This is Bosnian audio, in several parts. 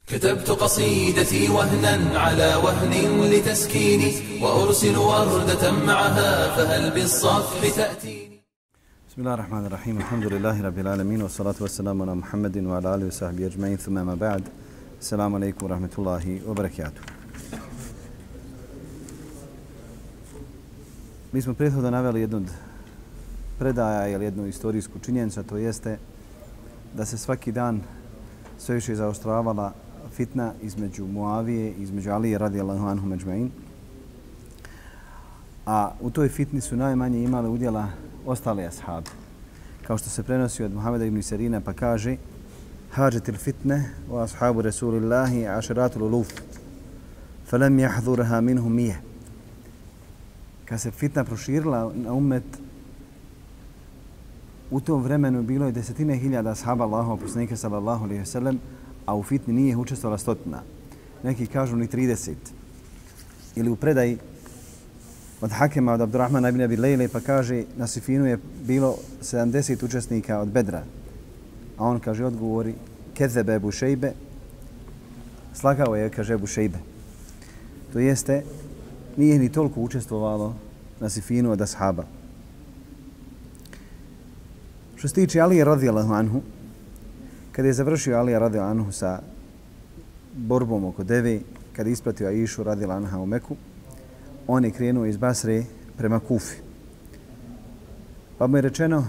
كتبت قصيدتي وهنا على وهن لتسكيني وأرسل وردة معها فهل بالصفح تأتيني. بسم الله الرحمن الرحيم. الحمد لله رب العالمين والصلاة والسلام على محمد وعلى آله وصحبه أجمعين ثم ما بعد. السلام عليكم ورحمة الله وبركاته. Mi smo prethodno naveli jednu od predaja ili jednu istorijsku činjenicu, to jeste da se svaki dan sve više zaoštravala fitna između Muavije i između Alije radijallahu anhu međma'in. A u toj fitni su najmanje imali udjela ostale ashabi. Kao što se prenosi od Muhameda ibn Sirina pa kaže: Hađetil fitne wa ashabu Rasulillahi ašeratul uluf falam jahdurha minhum mije. Kad se fitna proširila na ummet, u tom vremenu bilo je desetine hiljada ashaba Allahova poslanika sallallahu alejhi ve sellem, a u fitni nije učestvovala stotina. Neki kažu ni 30. Ili u predaji od Hakema, od Abdurrahmana ibn Abi Lejle, pa kaže na Sifinu je bilo 70 učesnika od Bedra. A on kaže, odgovori, kezebe Ebu Šejbe, slagao je, kaže Ebu Šejbe. To jeste, nije ni toliko učestvovalo na Sifinu od ashaba. Što se tiče Alije radijallahu anhu, kada je završio Alija radijallahu anhu sa borbom oko Deve, kada je ispratio Aishu radijallahu anha u Meku, on je krenuo iz Basre prema Kufi. Pa mu je rečeno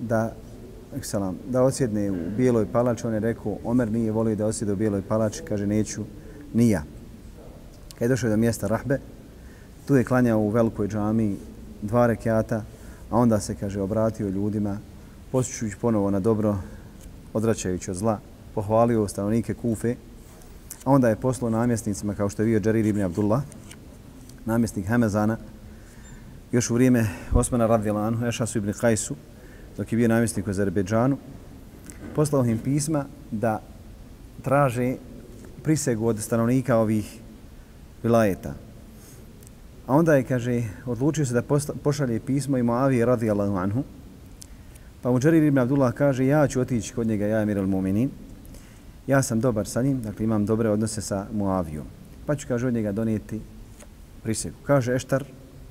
da osjedne u Bijeloj palači. On je rekao, Omer nije volio da osjede u Bijeloj palači, kaže neću ni ja. Kad je došao do mjesta Rahbe, tu je klanjao u velikoj džamiji 2 rekata, a onda se, kaže, obratio ljudima, posjećujući ponovo na dobro, odvraćajući od zla, pohvalio stanovnike Kufe, a onda je poslao namjesnicima, kao što je bio Džarir ibn Abdullah, namjesnik Hamezana, još u vrijeme Osmana radijallahu anhu, Ešasu ibn Kajsu, dok je bio namjesnik u Azerbejdžanu, poslao im pisma da traže prisegu od stanovnika ovih vilajeta. A onda je, kaže, odlučio se da pošalje pismo i Muavije radijallahu anhu. Pa mu Džarir ibn Abdullah kaže, ja ću otići kod njega, ja emir al-Mu'minin. Ja sam dobar sa njim, dakle imam dobre odnose sa Muavijom. Pa ću, kaže, od njega donijeti prisegu. Kaže Eštar,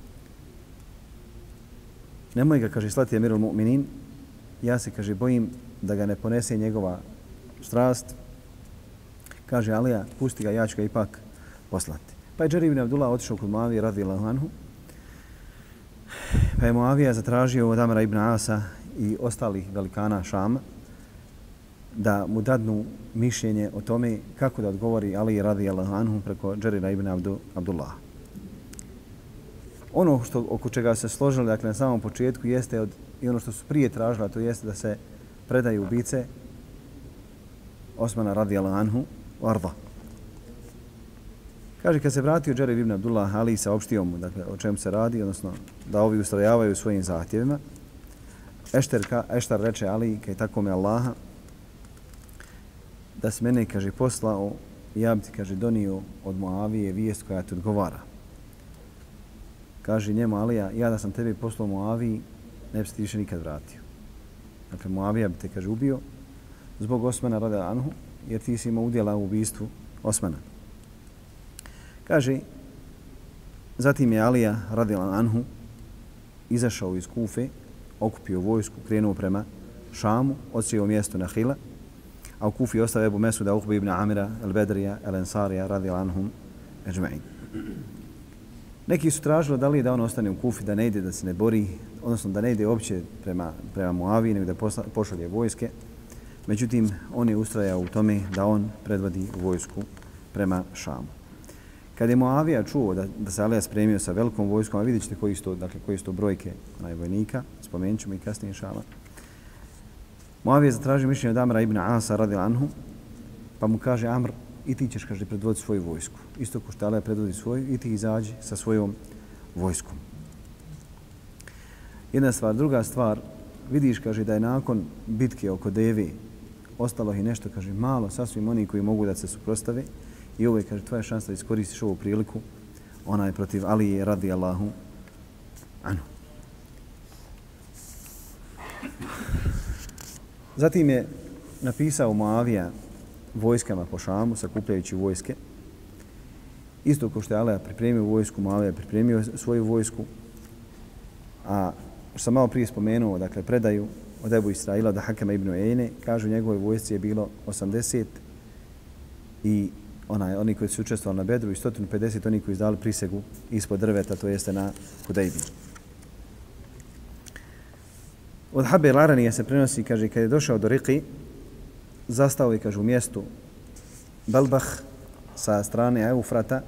nemoj ga, kaže, slati emir al-Mu'minin. Ja se, kaže, bojim da ga ne ponese njegova strast. Kaže Alija, pusti ga, ja ću ga ipak poslati. Pa je Džarir ibn Abdullah otišao kod Muavije radijallahu anhu. Pa je Muavija zatražio od Amra ibn Asa i ostalih velikana Šama da mu dadnu mišljenje o tome kako da odgovori Ali radijallahu anhu preko Džarira ibn Abdullah. Ono oko čega se složili, dakle, na samom početku jeste i ono što su prije tražili, to jeste da se predaju ubice Osmana radijallahu anhu u Arda. Kaže, kad se vratio Džarir ibn Abdullah, Ali saopštio mu, dakle, o čemu se radi, odnosno da ovi ustrajavaju svojim zahtjevima. Eštar reče Ali, kaj tako me Allaha, da si mene, kaže, poslao, ja bi ti, kaže, donio od Muavije vijest koja ti odgovara. Kaže njemu Alija, ja da sam tebi poslao Muaviji, ne bi se ti više nikad vratio. Dakle, Muavija bi te, kaže, ubio zbog Osmana radijallahu anhu, jer ti si imao udjela u ubistvu Osmana. Kaže, zatim je Alija radijallahu anhu izašao iz Kufe, okupio vojsku, krenuo prema Šamu, odsjeo mjesto Nahila, a u Kufi ostao Ebu Mesuda, Uqbe ibn Amira, El-Bedrija, El-Ensarija radijallahu anhum ejma'in. Neki su tražili da li da on ostane u Kufi, da ne ide, da se ne bori, odnosno da ne ide uopće prema Muaviji, nego da pošalje vojske. Međutim, on je ustrajao u tome da on predvodi vojsku prema Šamu. Kad je Muavija čuo da se Alija spremio sa velikom vojskom, a vidjet ćete koji su to brojke vojnika, spomenut ćemo i kasnije inšala. Muavija zatražio mišljenje od Amra ibn Asa radijallahu anhu, pa mu kaže Amr, i ti ćeš, kaže, predvoditi svoju vojsku. Isto ko što Alija predvodi svoju, i ti izađi sa svojom vojskom. Jedna stvar. Druga stvar, vidiš, kaže, da je nakon bitke oko Deve ostalo i nešto, kaže, malo, sasvim oni koji mogu da se suprostave. I ovo je, kaže, tvoja šansa da iskoristiš ovu priliku, ona je protiv Alije radijallahu anhu. Zatim je napisao Muavija vojskama po Šamu, sakupljajući vojske. Isto kao što je Alija pripremio vojsku, Muavija je pripremio svoju vojsku. A što sam malo prije spomenuo, dakle, predaju od Ebu Israila da Hakema ibn Ejne, kažu u njegovoj vojsci je bilo 80 i oni koji su učestvovali na Bedru i 150 oni koji izdali prisegu ispod drveta, to jeste na Hudejbiji. Od Habe Laranija se prenosi, kaže, kad je došao do Riqi, zastao je, kaže, u mjestu Belbah sa strane Eufrata,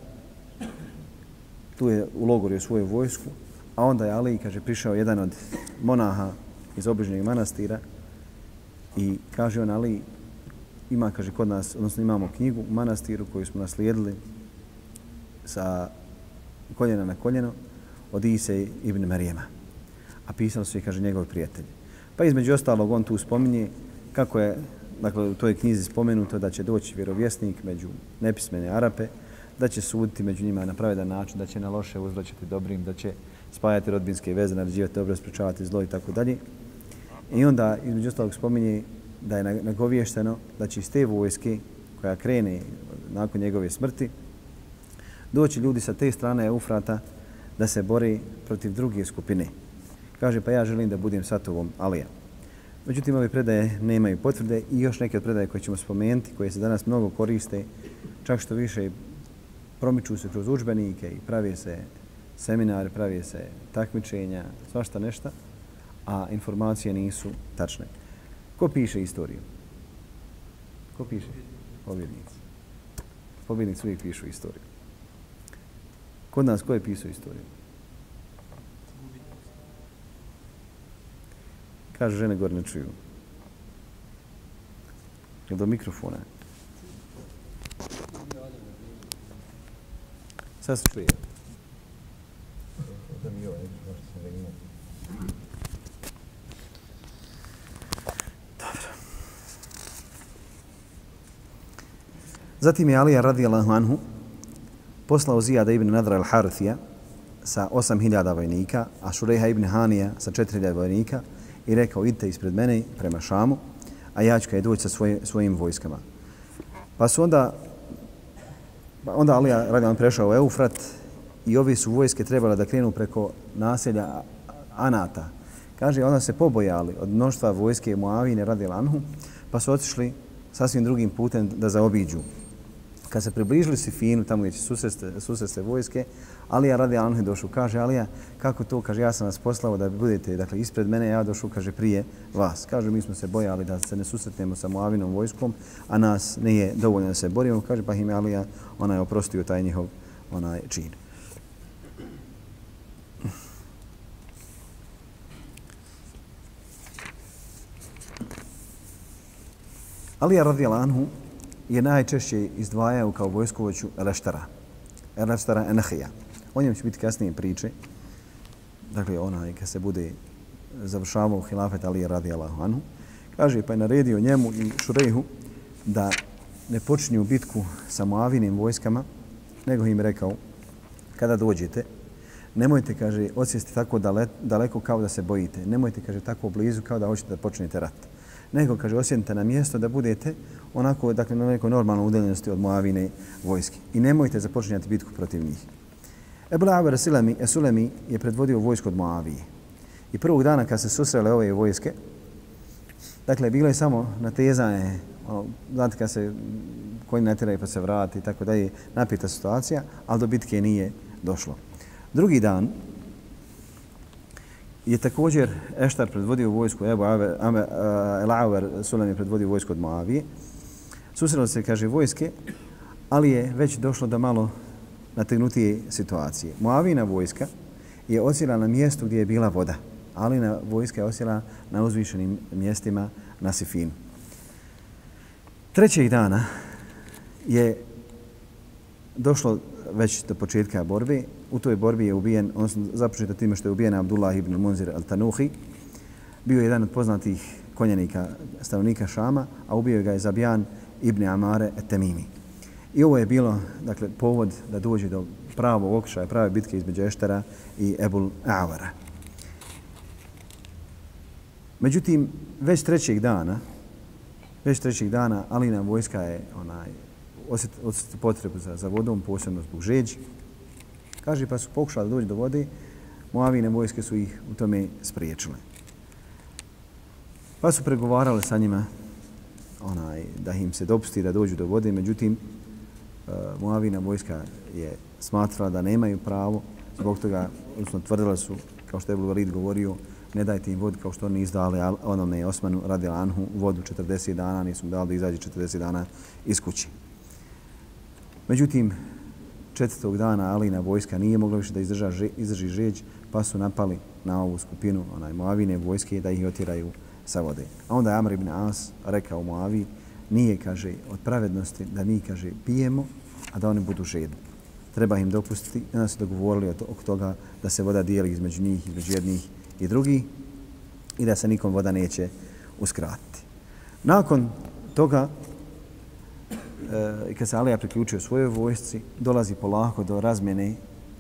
tu je ulogorio svoju vojsku, a onda je Ali, kaže, prišao jedan od monaha iz obližnjeg manastira i kaže on, Ali, ima, kaže, kod nas, odnosno imamo knjigu u manastiru koju smo naslijedili sa koljena na koljeno od Ise ibn Marijema. A pisali su i, kaže, njegovi prijatelji. Pa između ostalog on tu spominje kako je, dakle, u toj knjizi spomenuto da će doći vjerovjesnik među nepismene Arape, da će suditi među njima na pravedan način, da će na loše uzvraćati dobrim, da će spajati rodbinske veze, naređivati dobro, sprečavati zlo i tako dalje. I onda između ostalog spominje da je nagovješteno da će iz te vojske koja krene nakon njegove smrti doći ljudi sa te strane Eufrata da se bori protiv druge skupine. Kaže, pa ja želim da budem satovom Alija. Međutim, ove predaje nemaju potvrde i još neke od predaje koje ćemo spomenuti, koje se danas mnogo koriste, čak što više promiču se kroz udžbenike i pravi se seminari, pravi se takmičenja, svašta nešto, a informacije nisu tačne. Ko piše istoriju? Ko piše? Pobjednici. Pobjednici uvijek pišu istoriju. Kod nas ko je pisao istoriju? Kažu žene gore ne čuju. Je do mikrofona? Sad se čuje. Dobro. Zatim je Alija radijallahu anhu poslao Zijada ibn Nadra al-Harithija sa 8.000 vojnika, a Šurejha ibn Hanija sa 4.000 vojnika i rekao, idite ispred mene prema Šamu, a ja ću kada doći sa svojim vojskama. Pa su onda Alija radijallahu prešao u Eufrat i ovi su vojske trebale da krenu preko naselja Anata. Kaže, onda se pobojali od mnoštva vojske Muavine radijallahu anhu, pa su otišli sasvim drugim putem da zaobiđu. Kad se približili Sifinu, tamo gdje će susresti vojske, Alija radijallahu anhu došao. Kaže, Alija, kako to? Kaže, ja sam vas poslao da budete, dakle, ispred mene, ja došao, kaže, prije vas. Kaže, mi smo se bojali da se ne susretnemo sa Muavinom vojskom, a nas nije dovoljno da se borimo. Kaže, pa im je Alija, je oprostio taj njihov čin. Alija radijallahu anhu je najčešće izdvajao kao vojskovođu Eleštara Enahija. O njem će biti kasnije priče. Dakle, kad se bude završavao hilafet Alija radijallahu anhu. Kaže, pa je naredio njemu i Šurejhu da ne počinju bitku sa Muavinim vojskama, nego im rekao, kada dođete, nemojte, kaže, odsjesti tako daleko kao da se bojite. Nemojte, kaže, tako blizu kao da hoćete da počnete rat. Nego, kaže, osjednite na mjesto da budete onako, dakle, na nekoj normalnoj udaljenosti od Muavine vojske. I nemojte započinjati bitku protiv njih. Ebul Avar Sulemi je predvodio vojsku od Muavije. I prvog dana kad se susrele ove vojske, dakle, bilo je samo natezanje, znate kad se konj natjeraju pa se vrati i tako da je napita situacija, ali do bitke nije došlo. Drugi dan je također Eštar predvodio vojsku, El Avar Sulemi je predvodio vojsku od Muavije. Susrelo se, kaže, vojske, ali je već došlo do malo nategnutije situacije. Muavina vojska je odsjela na mjestu gdje je bila voda, ali vojska je odsjela na uzvišenim mjestima na Sifinu. Trećeg dana je došlo već do početka borbe. U toj borbi je ubijen, odnosno započeto time što je ubijen Abdullah ibn Munzir al-Tanuhi. Bio je jedan od poznatih konjanika, stanovnika Šama, a ubio ga je Zabijan ibn Amare et-Temimi. I ovo je bilo, dakle, povod da dođe do pravog okršaja, prave bitke između Eštara i Ebul Avara. Međutim, već trećeg dana Već trećeg dana Alina vojska je osjetila potrebu za vodom, posebno zbog žeđi. Kaže, pa su pokušali da dođu do vode, Muavine vojske su ih u tome spriječile. Pa su pregovarali sa njima da im se dopusti da dođu do vode, međutim, Muavina vojska je smatrala da nemaju pravo, zbog toga, odnosno tvrdila su, kao što je Ebul Valid govorio, ne dajte im vodu kao što oni izdali onome Osmanu radijallahu anhu vodu 40 dana, nisu mu dali da izađe 40 dana iz kuće. Međutim, četvrtog dana Alina vojska nije mogla više da izdrži žeđ, pa su napali na ovu skupinu Muavine vojske da ih otjeraju sa vode. A onda je Amr ibn As rekao Muavi, nije, kaže, od pravednosti da mi, kaže, pijemo, a da oni budu žedni. Treba im dopustiti. I onda su dogovorili oko toga da se voda dijeli između njih, između jednih i drugih i da se nikom voda neće uskratiti. Nakon toga, kad se Alija priključio svojoj vojsci, dolazi polako do razmjene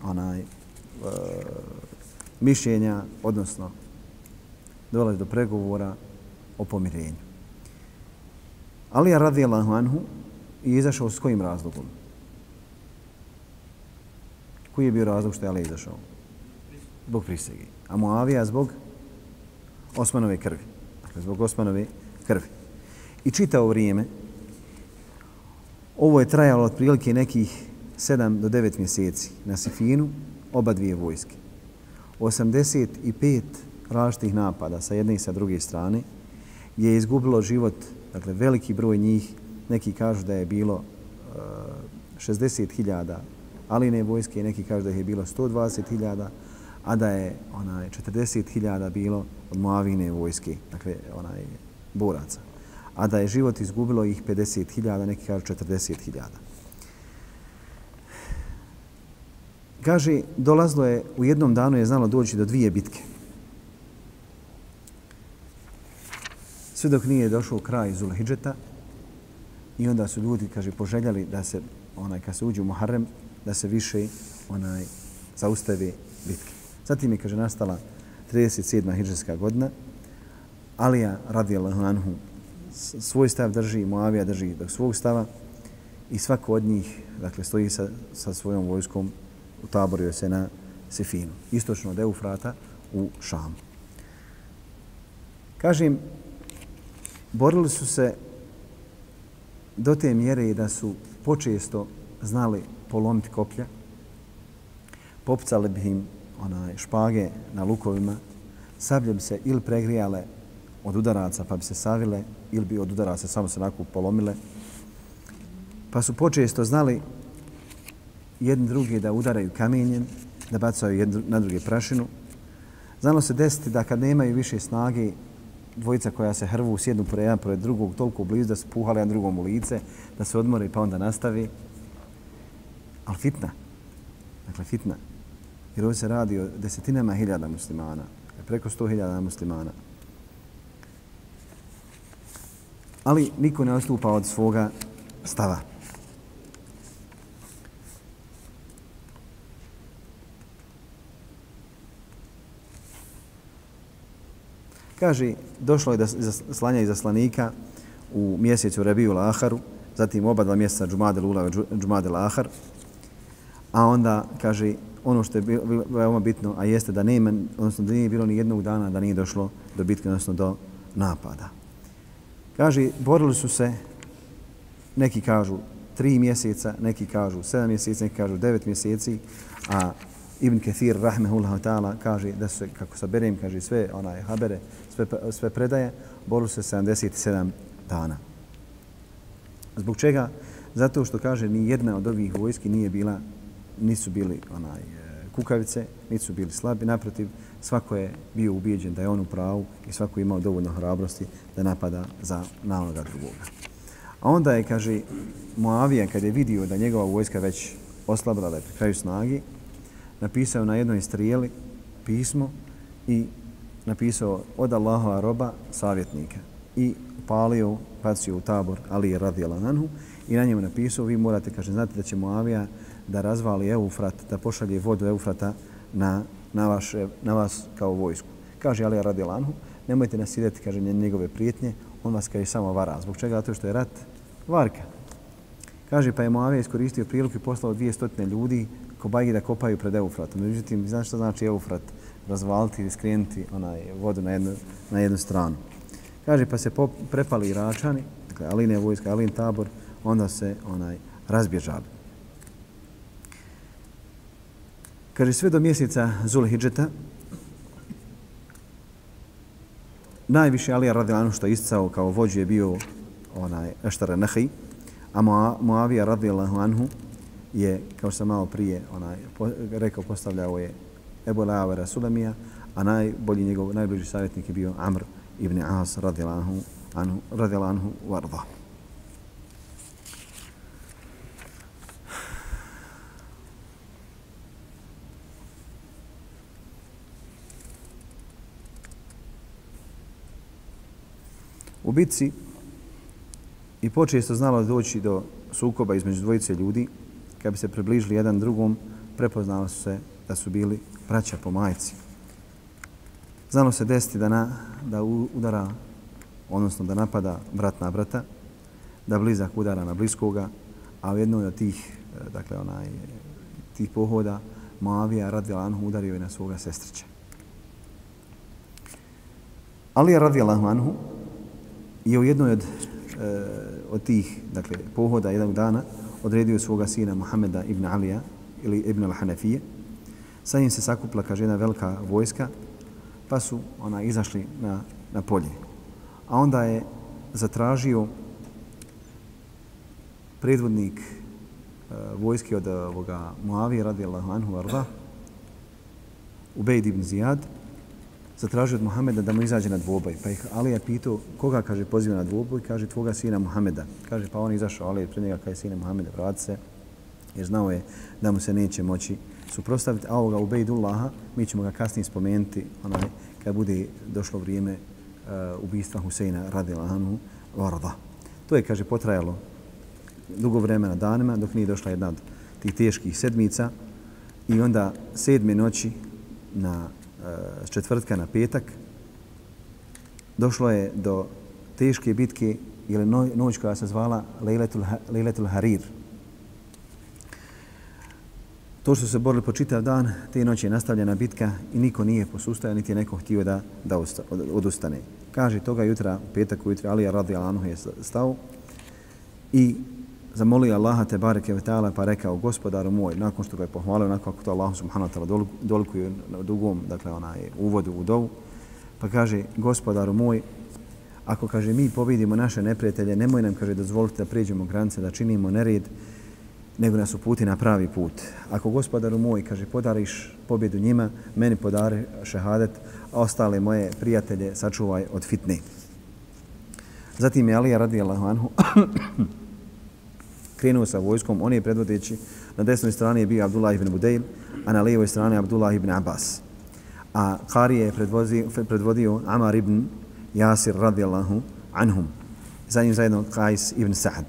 mišljenja, odnosno dolazi do pregovora o pomirenju. Alija radijallahu anhu je izašao s kojim razlogom? Koji je bio razlog što je Alija izašao? Zbog prisege. A Muavija zbog Osmanove krvi. Dakle, zbog Osmanove krvi. I čitavo vrijeme ovo je trajalo otprilike nekih 7 do 9 mjeseci na Sifinu, oba dvije vojske. 85 različitih napada sa jedne i sa druge strane je izgubilo život, dakle veliki broj njih, neki kažu da je bilo 60.000 Aline vojske, neki kažu da je bilo 120.000, a da je 40.000 bilo od Muavine vojske, dakle boraca. A da je život izgubilo ih 50.000, neki kažu 40.000. Kaže, dolazilo je, u jednom danu je znalo doći do 2 bitke. Sve dok nije došao kraj Zulhidžeta i onda su ljudi, kaže, poželjeli da se, kad se uđe u Muharrem, da se više zaustave bitke. Zatim je, kaže, nastala 37. hidžretska godina. Alija radijallahu anhu svoj stav drži, Muavija drži do svog stava i svako od njih, dakle, stoji sa svojom vojskom, utaborio se na Sifinu, istočno od Eufrata u Šamu. Kažem, borili su se do te mjere da su počesto znali polomiti koplja, popucali bi im špage na lukovima, sablje bi se ili pregrijale od udaraca pa bi se savile ili bi od udaraca samo se onako polomile. Pa su počesto znali jedni drugi da udaraju kamenjem, da bacaju jedni na druge prašinu. Znalo se desiti da kad nemaju više snage, dvojica koja se hrvu sjednu jedan pored drugog toliko blizu da se puhali jedan drugom u lice, da se odmore pa onda nastavi. Ali fitna. Dakle, fitna. Jer ovdje se radi o desetinama hiljada muslimana. Preko 100.000 muslimana. Ali niko ne odstupa od svoga stava. Kaže, došlo je do slanja izaslanika u mjesecu Rabiul Aharu, zatim oba 2 mjeseca Džumadel Ula i Džumadel Ahar, a onda, kaže, ono što je veoma bitno, a jeste da nema, odnosno da nije bilo ni jednog dana da nije došlo do bitke, odnosno do napada. Kaže, borili su se, neki kažu 3 mjeseca, neki kažu 7 mjeseci, neki kažu 9 mjeseci, a Ibn Kathir, rahmehullahu ta'ala, kaže da su se, kako saberem, kaže sve habere, sve predaje, borili su se 77 dana. Zbog čega? Zato što, kaže, ni jedna od ovih vojski nisu bili kukavice, nisu bili slabi. Naprotiv, svako je bio ubijeđen da je on u pravu i svako je imao dovoljno hrabrosti da napada na onoga drugoga. A onda je, kaže, Muavija, kad je vidio da njegova vojska već oslabila, da je pri kraju snagi, napisao na jednoj strijeli pismo i napisao od Allahova roba savjetnika i palio, bacio u tabor Alije radijallahu anhu i na njemu napisao, vi morate, kaže, znate da će Muavija da razvali Eufrat, da pošalje vodu Eufrata na vas kao vojsku. Kaže Alija radijallahu anhu, nemojte nasidjeti, kaže, njegove prijetnje, on vas kaže samo vara. Zbog čega? Zato što je rat varka. Kaže, pa je Muavija iskoristio priliku i poslao 200 ljudi kobajgi da kopaju pred Eufratom. Međutim, znaš što znači Eufrat? Razvaliti ili skrenuti vodu na jednu stranu. Kaže, pa se prepali Iračani, dakle Aline vojska, Alin tabor, onda se razbježali. Kaže, sve do mjeseca Zulhidžeta, najviše Alija radijallahu anhu što je isticao kao vođu je bio Eštar Nahi, a Muavija radijallahu anhu je, kao što sam malo prije rekao, postavljao je Ebu La'avera Sulamija, a najbliži savjetnik je bio Amr ibn As radijallahu anhu varda. U bitci i počesto znalo doći do sukoba između dvojice ljudi. Kad bi se približili jedan drugom, prepoznalo su se da su bili braća po majci. Znalo se desiti da udara, odnosno da napada brat na brata, da blizak udara na bliskoga, a u jednoj od tih, tih pohoda Muavija radijallahu anhu udario je na svoga sestrića. Alija radijallahu anhu je u jednoj od tih pohoda jednog dana odredio svoga sina Muhameda ibn Alija ili ibn al-Hanafije. Sa njim se sakupila, kaže, jedna velika vojska, pa su izašli na polje. A onda je zatražio predvodnik vojske od Muavije radijallahu anhu varda, Ubejd ibn Zijad, zatražio od Muhameda da mu izađe na dvoboj. Pa ih Alija pitao koga, kaže, poziva na dvoboj, kaže tvoga sina Muhameda. Kaže, pa on izašao, Alija pred njega, kaže, sine Muhameda, vrati se, jer znao je da mu se neće moći suprotstaviti. A ovoga Ubejdullaha, mi ćemo ga kasnije spomenuti kad bude došlo vrijeme ubistva Huseina radijallahu anhu varda. To je, kaže, potrajalo dugo vremena danima dok nije došla jedna od tih teških sedmica i onda 7. noći s četvrtka na petak došlo je do teške bitke ili noć koja se zvala Lejletul Harir. To što su se borili po čitav dan, te noći je nastavljena bitka i niko nije posustajao, niti je neko htio da odustane. Kaže, toga jutra, u petak ujutro, Alija radijallahu anhu je stao i zamolio Allaha te bareke ve taala, pa rekao, gospodaru moj, nakon što ga je pohvalio, nakon kako to Allahu subhanahu wa ta'ala dolikuje na dugom, uvodu u dovu, pa kaže, gospodaru moj, ako, kaže, mi pobjedimo naše neprijatelje, nemoj nam, kaže, dozvoliti da pređemo granice, da činimo nered, nego nas uputi na pravi put. Ako, gospodaru moj, kaže, podariš pobjedu njima, meni podari šehadet, a ostale moje prijatelje sačuvaj od fitne. Zatim je Alija radijallahu anhu krenuo sa vojskom, on je predvodeći, na desnoj strani je bio Abdullah ibn Budejl, a na lijevoj strani Abdullah ibn Abbas. A Qarije je predvodio Amar ibn Jasir radijallahu anhum. Za njim zajedno Qais ibn Sa'd.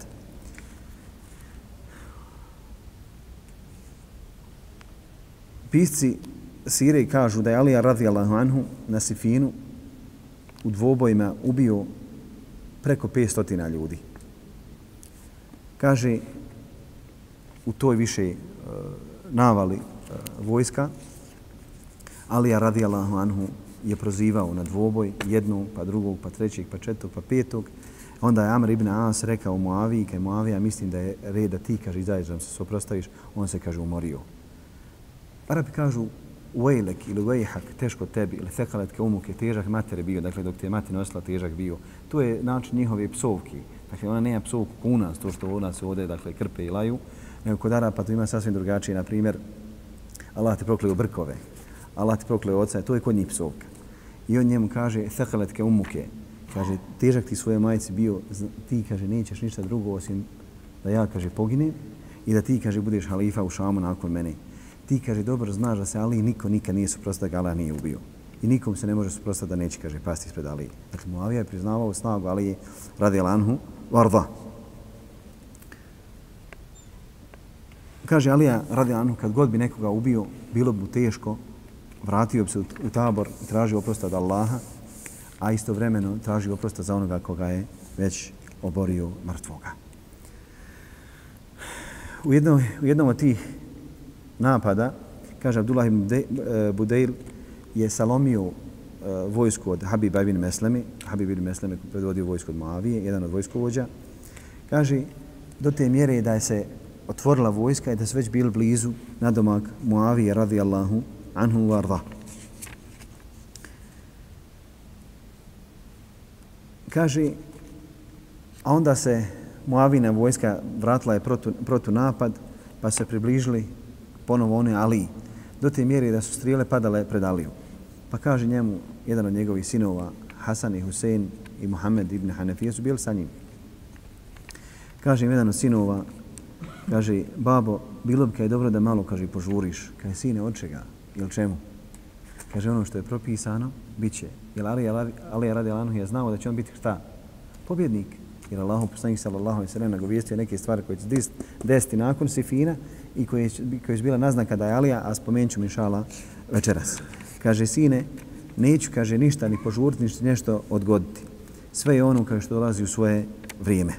Pisci sire kažu da je Alija radijallahu anhu na Sifinu u dvobojima ubio preko 500 ljudi. Kaže, u toj više navali vojska, Alija radijallahu anhu je prozivao na dvoboj jednog, pa drugog, pa trećeg, pa četvrtog, pa petog. Onda je Amr ibn As rekao Muaviji, kaj Muavija, mislim da je red da ti, kaže, izađeš da se suprotstaviš, on se, kaže, umorio. Arabi kažu Uvejlek ili Uvejhak, teško tebi, ili Thekaletke umuke, težak mater bio, dakle dok te je mati nosila, težak bio. To je način njihove psovki. Dakle, ona nema psovku u nas, to što u nas ovdje, dakle, krpe i laju, nego kod Arapa to ima sasvim drugačije. Na primjer, Allah te prokleo brkove, Allah te prokleo oca, to je kod njih psovka. I on njemu kaže, Thekaletke umuke, kaže, težak ti svoje majici bio, ti, kaže, nećeš ništa drugo osim da ja, kaže, poginem i da ti, kaže, budeš halifa u Šamu nakon mene. Ti, kaže, dobro znaš da se Ali niko nikad nije suprotstavio, Allah nije ubio. I nikom se ne može suprotstaviti da neće, kaže, pasti ispred Alije. Dakle, Muavija je priznavao snagu Alije radijallahu anhu varda. Kaže Alija radijallahu anhu, kad god bi nekoga ubio, bilo bi mu teško, vratio bi se u tabor i tražio oprosta od Allaha, a istovremeno traži oprosta za onoga koga je već oborio mrtvoga. U jednom od tih napada, kaže Abdullah ibn Budejl, je salomio vojsku od Habiba ibn Mesleme. Habib ibn Mesleme predvodio vojsku od Muavije, jedan od vojskovođa. Kaže, do te mjere da je se otvorila vojska i da su već bili blizu nadomak Muavije radijallahu anhu varda. Kaže, a onda se Muavina vojska vratila je protunapad, pa se približili ponovo one Ali. Do te mjere da su strijele padale pred Aliju. Pa kaže njemu, jedan od njegovih sinova, Hasan i Husein i Muhammed ibn Hanefije su bili sa njim. Kaže im jedan od sinova, kaže, babo, bilo bi kaj dobro da malo, kaže, požuriš. Kaže, sine, od čega? Ili čemu? Kaže, ono što je propisano, bit će. Jer Ali radijallahu anhu je znao da će on biti šta? Pobjednik. Jer Allahu poslanik sallallahu alejhi ve sellem nagovijestio neke stvari koje će se desiti nakon Sifina i koje su bila naznaka da je Alija, a spomenut ću inšallah večeras. Kaže, sine, neću, kaže, ništa ni požuriti, ništa nešto odgoditi. Sve je ono, kaže, što dolazi u svoje vrijeme.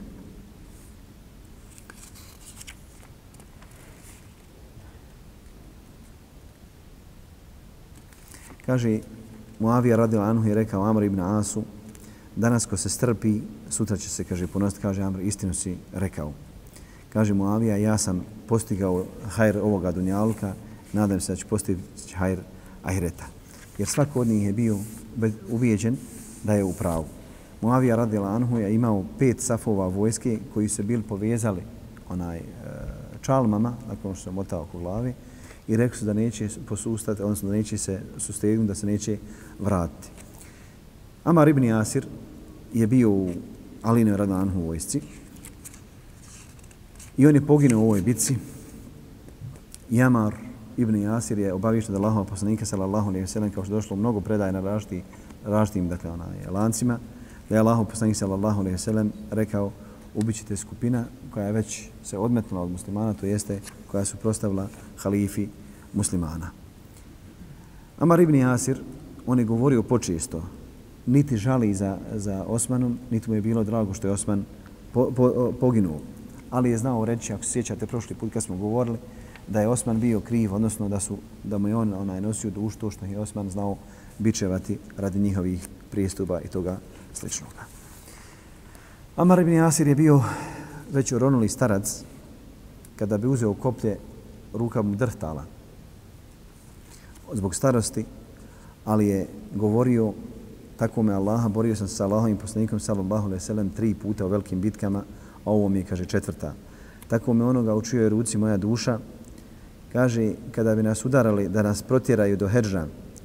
Kaže, Muavija radijallahu anhu je rekao Amr ibn Asu, danas ko se strpi, sutra će se, kaže, ponositi. Kaže Amr, istinu si rekao. Kaže Muavija, ja sam postigao hajr ovoga dunjaluka, nadam se da ću postići hajr ahireta. Jer svako od njih je bio ubijeđen da je u pravu. Muavija radijallahu anhu je imao 5 safova vojske koji su bili povezali čalmama, nakon što se motao oko glave, i rekli su da neće posustati, odnosno da neće se sustegnuti, da se neće vratiti. Amar ibn Jasir je bio u Alinoj radijallahu anhu vojsci i on je poginuo u ovoj bitci. I Amar ibn Jasir je obaviješten da Allahov poslanika sallallahu alejhi ve sellem, kao što je došlo mnogo predaja na različitim lancima, da je Allahov poslanik sallallahu alejhi ve sellem rekao, ubićete skupina koja je već se odmetnula od muslimana, to jeste koja su prostavila halifi muslimana. Amar ibn Jasir, on je govorio počesto, niti žali za Osmanom, niti mu je bilo drago što je Osman poginuo. Ali je znao reći, ako se sjećate prošli put kad smo govorili, da je Osman bio kriv, odnosno da mu je on nosio dušu to što je Osman znao bičevati radi njihovih prijestupa i toga sličnoga. Amar ibn Jasir je bio već uronuli starac, kada bi uzeo koplje, ruka mu drhtala zbog starosti, ali je govorio, tako me Allaha, borio sam se sa Allahovim poslanikom sallallahu alejhi ve sellem 3 puta u velikim bitkama, a ovo mi je, kaže, 4. Tako me onoga u čijoj ruci moja duša, kaže, kada bi nas udarali da nas protjeraju do Hedža,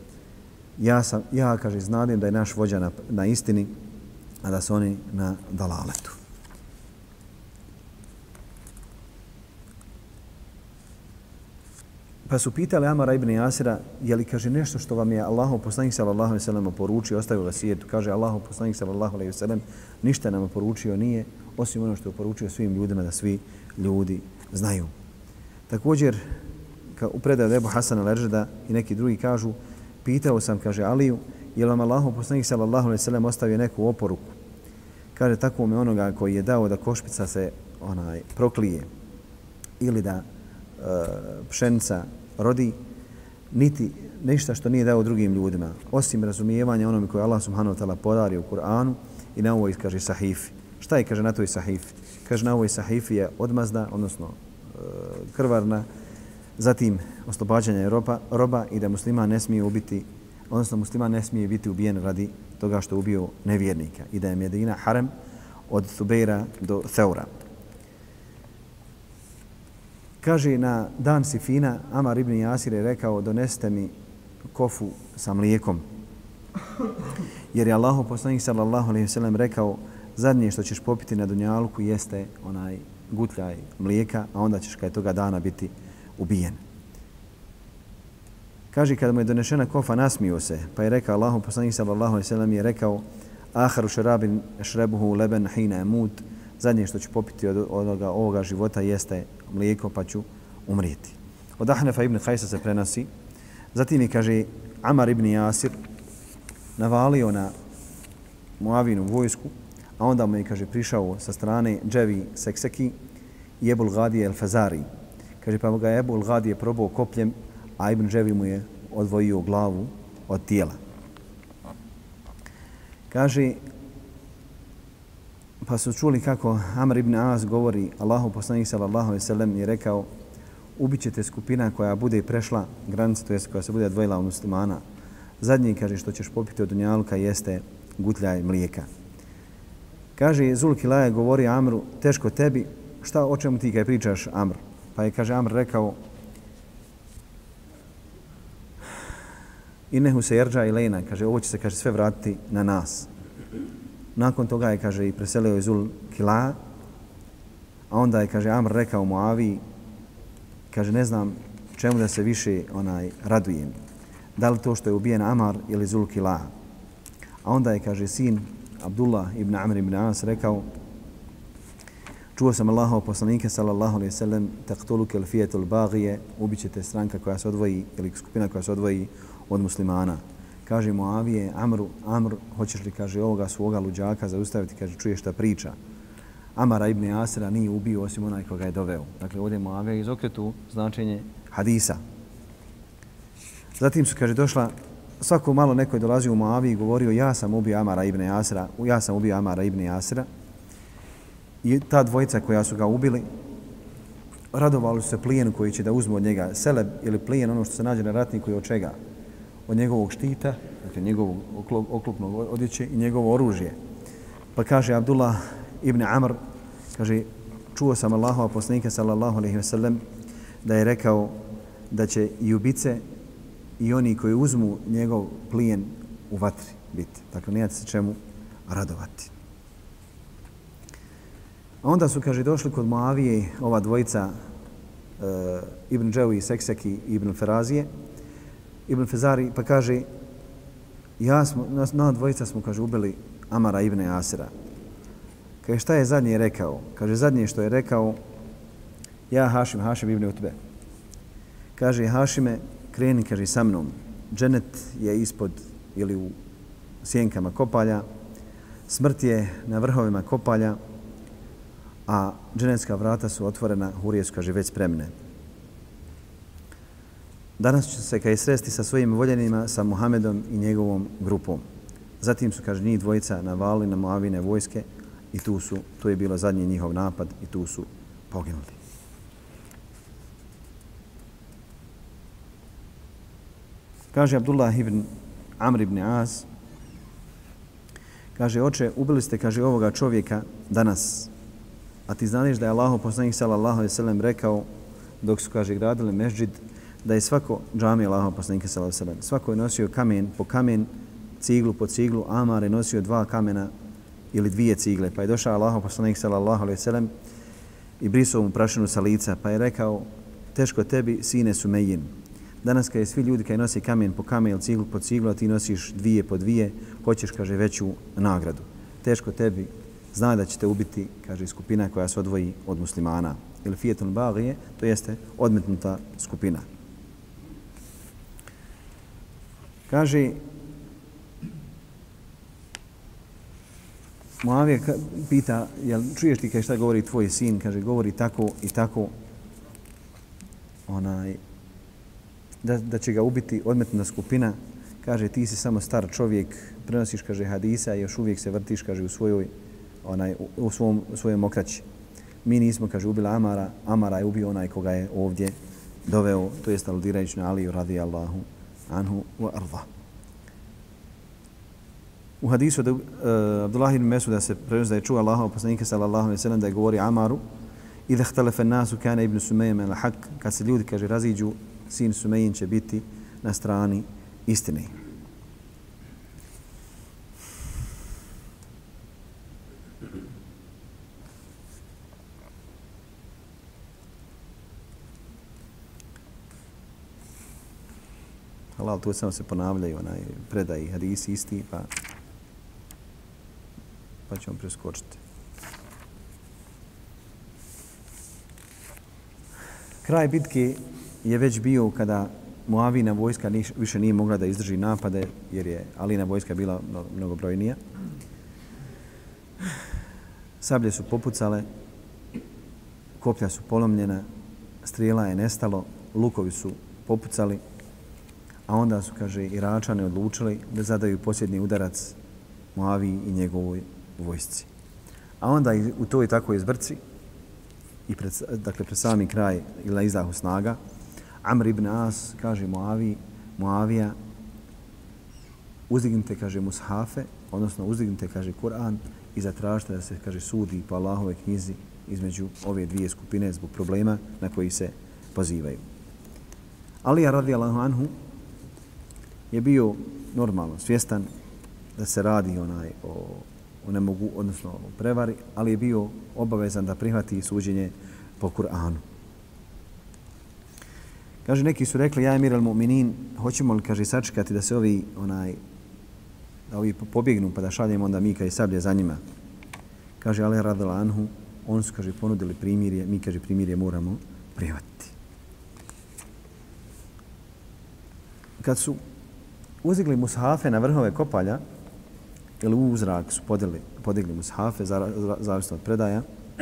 ja kaže, znadem da je naš vođa na istini, a da su oni na dalaletu. Pa su pitali Amara ibn Jasira, je li, kaže, nešto što vam je Allahov poslanik sallallahu alejhi ve sellem poručio, ostavio vasijetu. Kaže, Allahov poslanik sallallahu alejhi ve sellem ništa nam poručio nije, osim ono što je poručio svim ljudima da svi ljudi znaju. Također, u predaju Ebu Hasan al-Eržeda i neki drugi kažu, pitao sam, kaže, Aliju, je li vam Allahov poslanik sallallahu alejhi ve sellem ostavio neku oporuku? Kaže, tako me onoga koji je dao da košpica se proklije ili da pšenica rodi, niti ništa što nije dao drugim ljudima, osim razumijevanja onome koje Allah subhanahu wa ta'ala podario u Kur'anu i na ovoj, kaže, sahifi. Šta je, kaže, na toj sahifi? Kaže, na ovoj sahifi je odmazda, odnosno krvarna, zatim oslobađanje roba i da musliman ne smije ubiti, odnosno musliman ne smije biti ubijen radi toga što je ubio nevjernika i da je Medina harem od Thubeira do Theura. Kaže, na dan Sifina Amar ibn Jasir je rekao, donesite mi kofu sa mlijekom. Jer je Allahov poslanik sallallahu alejhi ve sellem rekao, zadnje što ćeš popiti na dunjaluku jeste onaj gutljaj mlijeka, a onda ćeš kaj toga dana biti ubijen. Kaže, kada mu je donešena kofa, nasmio se, pa je rekao, Allahov poslanik sallallahu alejhi ve sellem je rekao, aharu šarabin šrebuhu leben hina emut, zadnje što ću popiti od ovoga života jeste mlijeko, pa ću umrijeti. Od Ahnefa ibn Hajsa se prenosi. Zatim je, kaže, Amar ibn Jasir navalio na Muavinu vojsku, a onda mu je, kaže, prišao sa strane Dževi Sekseki i Ebul Gadije el-Fazari. Kaže, pa ga je Ebul Gadije probao kopljem, a Ibn Dževi mu je odvojio glavu od tijela. Kaže, pa su čuli kako Amr ibn As govori, Allahu poslanik sallallahu alejhi ve sellem je rekao, ubićete skupina koja bude prešla granicu, to jest koja se bude odvojila od muslimana. Zadnji, kaže, što ćeš popiti od dunjaluka jeste gutljaj mlijeka. Kaže, Zulkilaja govori Amru, teško tebi, o čemu ti kaj pričaš, Amr? Pa je, kaže, Amr rekao, Innehu se jerđa ilejna, kaže, ovo će se, kaže, sve vratiti na nas. Nakon toga je, kaže, i preselio Zulkilaja, a onda je, kaže, Amr rekao Muaviji, kaže, ne znam čemu da se više radujem. Da li to što je ubijen Amar ili Zulkilaja? A onda je, kaže, sin Abdullah ibn Amr ibn As rekao, čuo sam Allahov poslanika sallallahu alejhi ve sellem, taqtuluka al-fiyatul baghije, ubićete stranka koja se odvoji ili skupina koja se odvoji od muslimana. Kaže Muavije, Amr, hoćeš li, kaže, ovoga svoga luđaka zaustaviti, kaže, čuješ šta priča. Amara ibn Asira nije ubio osim onaj koga je doveo. Dakle, ovdje Muavija izokretu značenje hadisa. Zatim su, kaže, došla, svako malo neko je dolazio u Muaviji i govorio, ja sam ubio Amara ibn Asira. I ta dvojica koja su ga ubili, radovali su se plijenu koji će da uzmu od njega. Seleb ili plijen, ono što se nađe na ratniku, je od čega? Od njegovog štita, dakle njegovog oklopnog odjeće i njegovo oružje. Pa kaže Abdullah ibn Amr, kaže, čuo sam Allahova poslanika sallallahu alejhi ve sellem da je rekao da će i ubice i oni koji uzmu njegov plijen u vatri biti. Dakle, nemate se čemu radovati. A onda su, kaže, došli kod Muavije ova dvojica Ibn Dževi Sekseki i Ibn Ferazije, Ibn Fezari, pa kaže, na dvojica smo, kaže, ubili Amara ibn Asira. Kaže, šta je zadnje rekao? Kaže, zadnje što je rekao, ja Hašim ibn Utbe. Kaže, Hašime, kreni, kaže, sa mnom. Dženet je ispod ili u sjenkama kopalja, smrt je na vrhovima kopalja, a dženetska vrata su otvorena, hurije su, kaže, već spremne. Danas će se kaj sresti sa svojim voljenima, sa Muhamedom i njegovom grupom. Zatim su, kaže, njih dvojica navalili na Muavine vojske i tu je bilo zadnji njihov napad i tu su poginuli. Kaže Abdullah ibn Amr ibn As, kaže, oče, ubili ste, kaže, ovoga čovjeka danas, a ti znaš da je Allahov poslanik sallallahu alejhi ve sellem rekao, dok su, kaže, gradili mešdžid, da je svako džamija Allahov poslanika sallallahu alejhi ve sellem, svako je nosio kamen po kamen, ciglu po ciglu, Amar je nosio 2 kamena ili 2 cigle, pa je došao Allahov poslanik sallallahu alejhi ve sellem i brisao mu prašinu sa lica, pa je rekao, teško tebi, sine Sumejin. Danas kad je svi ljudi kad nosi kamen po kamen ili ciglu po ciglu, a ti nosiš 2 po 2, hoćeš, kaže, veću nagradu. Teško tebi, zna da će te ubiti, kaže, skupina koja se odvoji od muslimana. Ili fijetul bagije, to jeste odmetnuta skupina. Kaže, Muavija pita, jel čuješ ti kaj šta govori tvoj sin? Kaže, govori tako i tako, da će ga ubiti odmetna skupina. Kaže, ti si samo star čovjek, prenosiš, kaže, hadisa i još uvijek se vrtiš, kaže, u svojoj mokraći. Mi nismo, kaže, ubili Amara je ubio onaj koga je ovdje doveo, to jest aludirajući na Aliju radijallahu anhu wa arda. U hadisu od Abdullah ibn Mesuda se prenosi da je čuo Allahov poslanika sallallahu alejhi ve sellem da je govori Amaru, idha ikhtalafa an-nasu kana ibn Sumejm al-haq, kad se ljudi, kaže, raziđu, sin Sumejin će biti na strani istine. Halal, tu samo se ponavljaju predaj hadisi isti, pa ćemo preskočiti. Kraj bitke je već bio kada Muavina vojska više nije mogla da izdrži napade, jer je Alina vojska bila mnogobrojnija. sablje su popucale, koplja su polomljena, strijela je nestalo, lukovi su popucali, a onda su, kaže, Iračani odlučili da zadaju posljednji udarac Muaviji i njegovoj vojsci. A onda u toj takvoj zbrci, i pred sami kraj ili na izdahu snaga, Amr ibn As kaže Muavija, uzdignite, kaže, mushafe, odnosno uzdignite, kaže, Kur'an i zatražite da se, kaže, sudi po Allahove knjizi između ove dvije skupine zbog problema na koji se pozivaju. Alija radijallahu anhu je bio normalno svjestan da se radi odnosno o prevari, ali je bio obavezan da prihvati suđenje po Kur'anu. Kaže, neki su rekli, ja emir al-mu'minin, hoćemo li, kaže, sačekati da se da ovi pobjegnu pa da šaljemo onda mi, kaže, sablje za njima. Kaže, Alija radijallahu anhu, oni su, kaže, ponudili primirje, mi, kaže, primirje moramo prihvatiti. Kad su uzdigli mushafe na vrhove kopalja, ili u zrak su podigli mushafe, zavisno od predaja,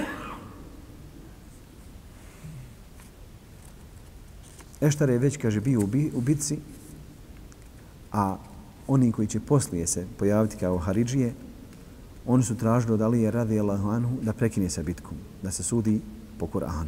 Eštar je već, kaže, bio u bitci, a oni koji će poslije se pojaviti kao Haridžije, oni su tražili od Alije radijallahu anhu da prekine sa bitkom, da se sudi po Kur'anu.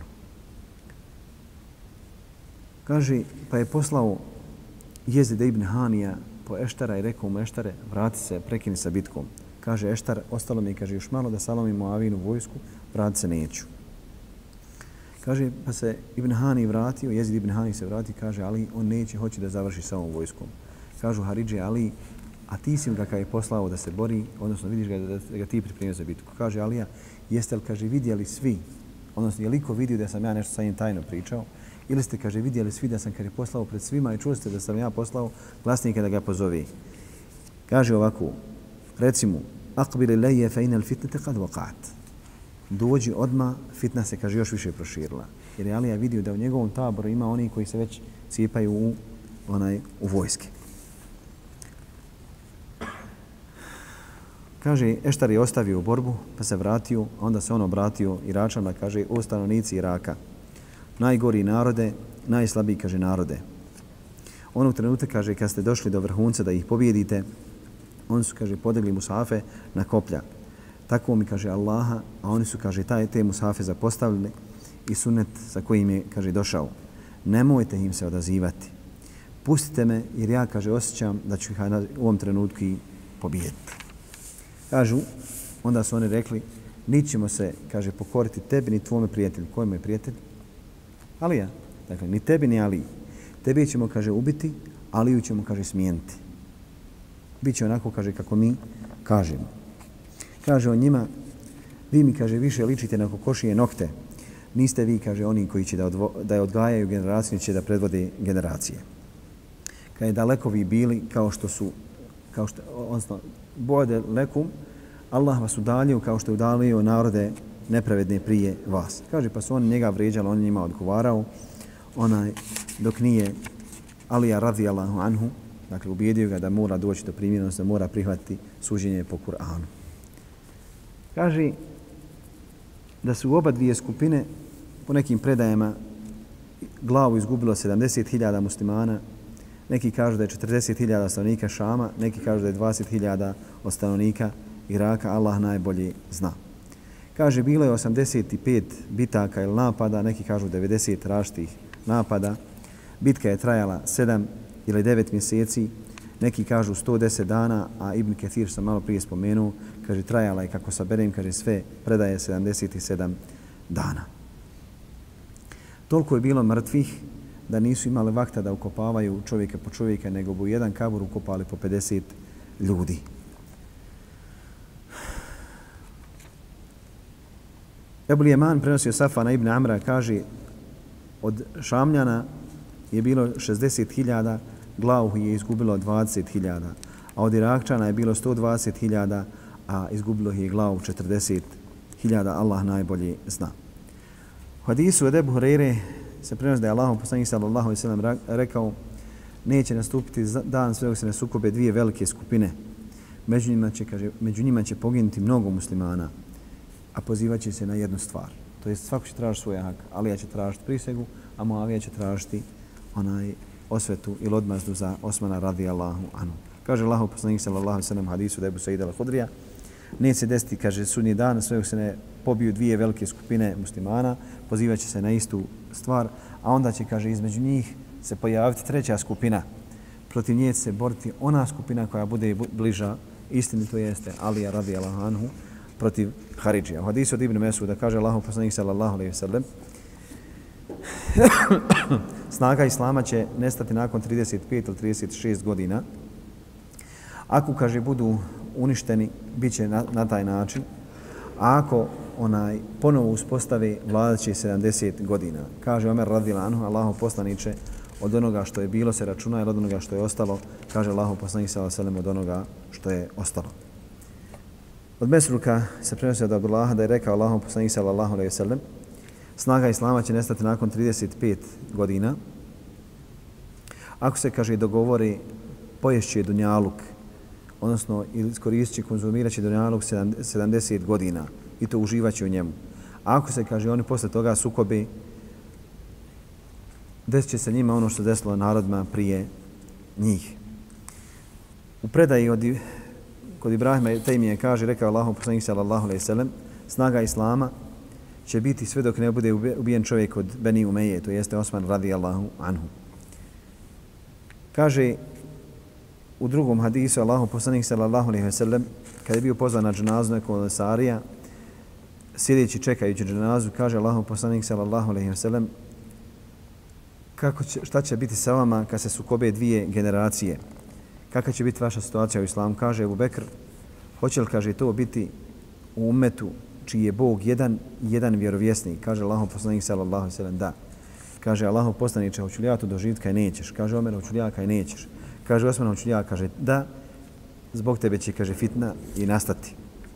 Kaže, pa je poslao Jezid ibn Hanija po Eštara i rekao mu, Eštare, vrati se, prekini sa bitkom. Kaže Eštar, ostalo mi, kaže, još malo da salomim Muavinu vojsku, vrati se neću. Kaže, pa se Ibn Hani vratio, Jezid ibn Hani se vrati, kaže, ali on neće, hoće da završi sa ovom vojskom. Kažu Haridže, Ali, a ti si ga kada je poslao da se bori, odnosno vidiš ga da ga ti pripremio za bitku. Kaže Alija, jeste li, kaže, vidjeli svi, odnosno je li ko vidio da sam ja nešto sa njim tajno pričao, ili ste, kaže, vidjeli svi da sam, kaže, poslao pred svima i čuli ste da sam ja poslao glasnika da ga pozove. Kaže ovako, reci mu, aqbil ilayya fa inal fitnata qad waqa'at. Dođi odma, fitna se, kaže, još više proširila. Jer je Alija vidio da u njegovom taboru ima oni koji se već cijepaju u vojske. Kaže, Eštar je ostavio borbu, pa se vratio, a onda se on obratio Iračanima, kaže, o stanovnici Iraka, najgori narode, najslabiji, kaže, narode. Onog trenutka, kaže, kad ste došli do vrhunca da ih pobjedite, oni su, kaže, podigli mushafe na koplja. Tako mi, kaže, Allaha, a oni su, kaže, te mushafe zapostavili i sunnet sa kojim je, kaže, došao. Nemojte im se odazivati. Pustite me, jer ja, kaže, osjećam da ću ih u ovom trenutku i pobijediti. Kažu, onda su oni rekli, nićemo se, kaže, pokoriti tebi ni tvome prijatelju. Ko je moj prijatelj? Alija. Dakle, ni tebi ni Aliji. Tebi ćemo, kaže, ubiti, Aliju ćemo, kaže, smijeniti. Biće onako, kaže, kako mi kažemo. Kaže on njima, vi mi, kaže, više ličite na kokošije nokte. Niste vi, kaže, oni koji će da je odgajaju generacije, će da predvode generacije. Kad je daleko vi bili, odnosno, bojde lekum, Allah vas udaljio kao što je udalio narode nepravedne prije vas. Kaže, pa su oni njega vrijeđali, on njima odgovarao, dok nije Alija radijallahu anhu, dakle, ubijedio ga da mora doći do primjenosti, da mora prihvatiti suđenje po Kur'anu. Kaže da su oba dvije skupine po nekim predajama glavu izgubilo 70.000 muslimana, neki kažu da je 40.000 stanovnika Šama, neki kažu da je 20.000 od stanovnika Iraka, Allah najbolje zna. Kaže, bilo je 85 bitaka ili napada, neki kažu 90 različitih napada. Bitka je trajala 7 ili 9 mjeseci, neki kažu 110 dana, a Ibn Kathir sam malo prije spomenuo, kaže, trajala je, kako saberem, kaže, sve predaje 77 dana. Toliko je bilo mrtvih da nisu imali vakta da ukopavaju čovjeka po čovjeka, nego bu jedan kabur ukopali po 50 ljudi. Ebul Jeman prenosio Safana ibn Amra, kaže, od Šamljana je bilo 60.000, glavu je izgubilo 20.000, a od Irakčana je bilo 120.000, a izgubilo je glavu 40.000, Allah najbolje zna. U hadisu od Ebu Hureyre se prenosi da je Allahov poslanik sallallahu alejhi ve sellem rekao, neće nastupiti dan sve dok se ne sukobe dvije velike skupine. Među njima će poginuti mnogo muslimana, a pozivat će se na jednu stvar. To jest svako će tražiti svoj hak. Alija će tražiti prisegu, a Muavija će tražiti osvetu ili odmazdu za Osmana radijallahu anhu. Kaže Allahov poslanik sallallahu alejhi ve sellem hadisu da Ebu Said al-Hudrija, neće se desiti, kaže, sudnji dan, sve dok se ne pobiju dvije velike skupine muslimana, pozivat će se na istu stvar, a onda će, kaže, između njih se pojaviti treća skupina. Protiv nje će se boriti ona skupina koja bude bliža istini, to jeste Alija radijallahu anhu protiv Haridžija. U hadisu od Ibn Mesuda kaže Allahov poslanik sallallahu alejhi ve sellem snaga islama će nestati nakon 35 ili 36 godina. Ako, kaže, budu uništeni, bit će na taj način. A ako ponovo uspostavi, vladat će 70 godina. Kaže Omer radijallahu anhu, Allahov poslaniče, od onoga što je bilo se računa, ili od onoga što je ostalo, kaže Allahov poslanik sallallahu alejhi ve sellem, od onoga što je ostalo. Od Mesruka se prenosi od Abdullaha da je rekao Allahov poslanik sallallahu alejhi ve sellem, snaga islama će nestati nakon 35 godina. Ako se, kaže, dogovori, poješće dunjaluk, odnosno iskoristit će, konzumirat će dunjaluk 70 godina i to uživaće u njemu. A ako se, kaže, oni posle toga sukobi, desit će se njima ono što se desilo narodima prije njih. U predaji kod Ibrahima Tejmije kaže, rekao Allahov poslanik sallallahu alejhi ve sellem, snaga islama će biti sve dok ne bude ubijen čovjek od Beni Umeje, to jeste Osman radijallahu anhu. Kaže u drugom hadisu Allahov poslanik sallallahu alejhi ve sellem, kada je bio pozvan na dženazu nekog Ensarija, sjedeći čekajući dženazu, kaže Allahov poslanik sallallahu alejhi ve sellem, šta će biti sa vama kad se sukobe dvije generacije? Kakva će biti vaša situacija u islamu? Kaže Ebu Bekr, hoće li, kaže, to biti u umetu čiji je Bog jedan vjerovjesnik? Kaže Allahov poslanik sallallahu alejhi ve sellem, da. Kaže Allahov poslaniče, hoću li ja to doživjeti kaj nećeš? Kaže Omer, hoću li ja kaj nećeš? Kaže Osman, hoću li ja? Kaže da, zbog tebe će, kaže, fitna i nastati.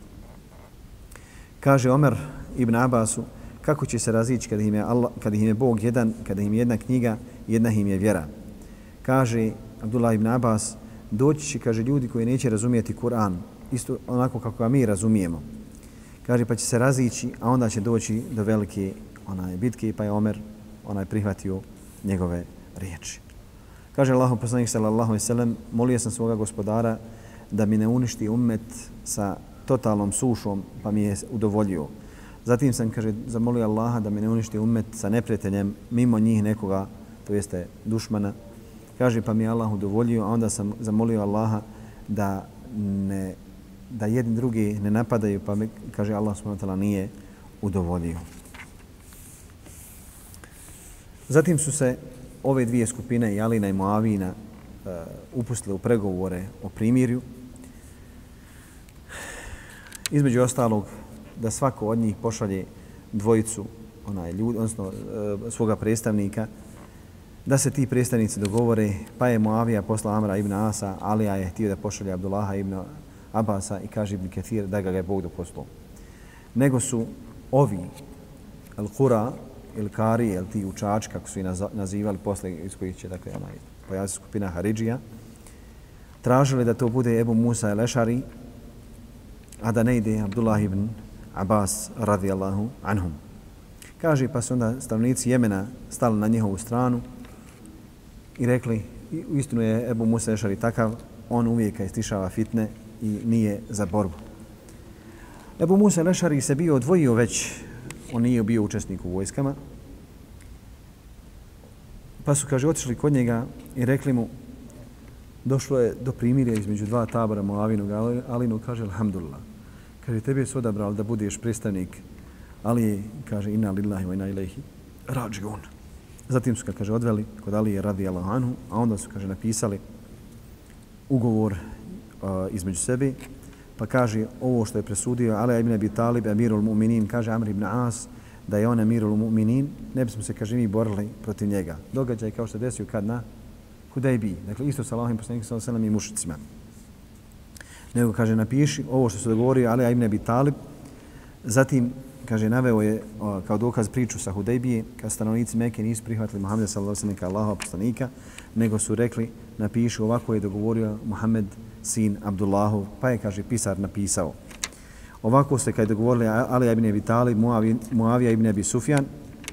Kaže Omer ibn Abbasu, kako će se razići kada im je Bog jedan, kada im je jedna knjiga, jedna im je vjera. Kaže Abdullah ibn Abbas, doći će, kaže, ljudi koji neće razumijeti Kur'an, isto onako kako ga mi razumijemo. Kaže, pa će se razići, a onda će doći do velike bitke, pa je Omer prihvatio njegove riječi. Kaže Allahov poslanik sallallahu alejhi ve sellem, molio sam svoga gospodara da mi ne uništi ummet sa totalnom sušom, pa mi je udovoljio. Zatim sam, kaže, zamolio Allaha da mi ne uništi ummet sa neprijateljem mimo njih nekoga, to jeste dušmana. Kaže, pa mi je Allah udovoljio, a onda sam zamolio Allaha da jedni drugi ne napadaju, pa mi, kaže, Allah subhanahu wa ta'ala nije udovoljio. Zatim su se ove dvije skupine, i Alina i Muavina, upustile u pregovore o primirju. Između ostalog, da svako od njih pošalje dvojicu ljudi, odnosno svoga predstavnika, da se ti predstavnici dogovore, pa je Muavija poslao Amra ibn Asa, Alija je htio da pošalje Abdullaha ibn Abasa i kaže Ibn Kathir da ga je Bog doposlao. Nego su ovi Al-Qura ili Kari, ili ti učači, kako su i nazivali posle iz kojih će, dakle, pojaviti skupina Haridžija, tražili da to bude Ebu Musa el-Ešari, a da ne ide Abdullah ibn Abbas radijallahu anhum. Kaže, pa su onda stanovnici Jemena stali na njihovu stranu i rekli, uistinu je Ebu Musa el-Ešari takav, on uvijek istišava fitne i nije za borbu. Ebu Musa el-Ešari se bio odvojio već, on nije bio učesnik u vojskama, pa su, kaže, otišli kod njega i rekli mu, došlo je do primirja između dva tabora, Muavinog i Alinu, kaže, alhamdulillah. Kaže, tebi su odabrali da budeš predstavnik, ali, kaže, inna lillahi wa inna ilaihi rađiun. Zatim su ga, kaže, odveli kod Alije radijallahu anhu, a onda su, kaže, napisali ugovor između sebi, pa kaže, ovo što je presudio Alija ibn Abi Talib, Amirul Mu'minin, kaže Amr ibn As, da je on Amirul Mu'minin, ne bismo se, kaže, mi borili protiv njega. Događaj kao što je desio kad na Hudejbiji, dakle, isto sa Allahim poslanikom sallallahu alejhi ve sellem i mušicima. Nego, kaže, napiši ovo što se dogovorio Alija ibn Abi Talib. Zatim, kaže, naveo je kao dokaz priču sa Hudejbije, kad stanovnici Mekke nisu prihvatili Muhameda sallallahu alejhi ve sellem kao Allahov poslanika, nego su rekli, napiši ovako je dogovorio Muhammed sin Abdullahov, pa je, kaže, pisar napisao. Ovako se kad je dogovorili Alija ibn Abi Talib, Muavija ibn Abi Sufjan,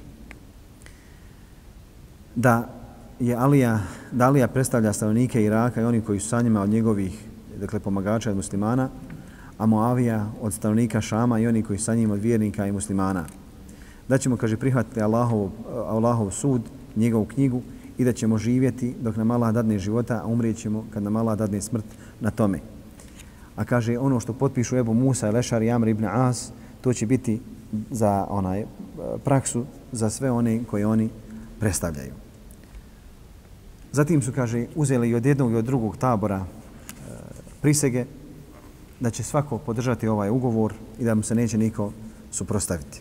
da Alija predstavlja stanovnike Iraka i oni koji su sa njima od njegovih, dakle, pomagača od muslimana, a Muavija od stanovnika Šama i oni koji su sa njim od vjernika i muslimana. Da ćemo, kaže, prihvatiti Allahov sud, njegovu knjigu i da ćemo živjeti dok nam Allah dadne života, a umrijećemo kad nam Allah dadne smrt na tome. A kaže, ono što potpišu Ebu Musa, Lešar i Amr ibn As, to će biti za praksu za sve one koje oni predstavljaju. Zatim su, kaže, uzeli i od jednog i od drugog tabora prisege da će svako podržati ovaj ugovor i da mu se neće niko suprotstaviti.